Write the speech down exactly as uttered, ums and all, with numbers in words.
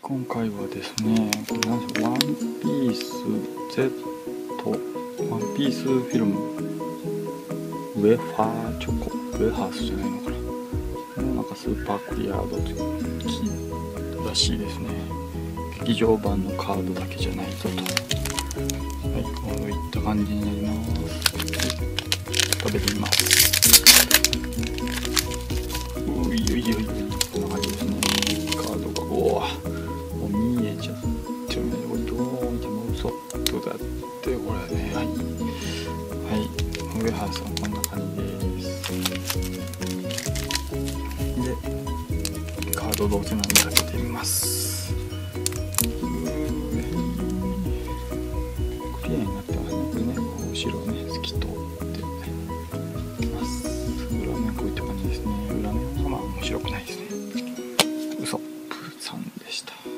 今回はですね、これなんでしょう、ワンピース Z、ワンピースフィルム、ウェファーチョコ、ウェハースじゃないのかな、なんかスーパークリアードというらしいですね。劇場版のカードだけじゃないぞと。はい、こういった感じになります。食べてみます。ういよいよいよ、こんな感じですね。カードが、おお。見えちゃってるね。これどう見ても嘘どうだってこれね。はいはい、上原さんこんな感じですで、カードどうせなんで開けてみます。うークリアになってますね。これね、後ろね透き通ってます。裏面こういった感じですね。裏面はまあ面白くないですね。嘘プーさんでした。